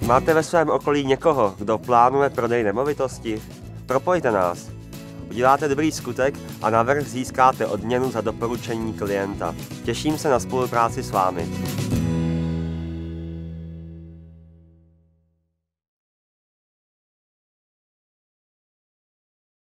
Máte ve svém okolí někoho, kdo plánuje prodej nemovitosti? Propojte nás. Uděláte dobrý skutek a navrch získáte odměnu za doporučení klienta. Těším se na spolupráci s vámi.